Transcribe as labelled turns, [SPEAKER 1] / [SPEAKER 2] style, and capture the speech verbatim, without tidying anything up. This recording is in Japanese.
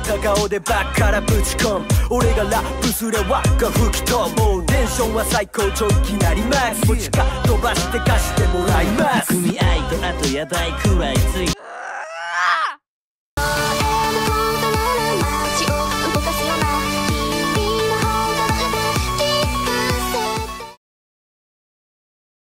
[SPEAKER 1] た顔でバッからぶち込む俺がラップすれ輪が吹き飛ぶもうテンションは最高潮いきなりマックス持ちか飛ばして貸してもらいます
[SPEAKER 2] 組合とあとやばいくらいつい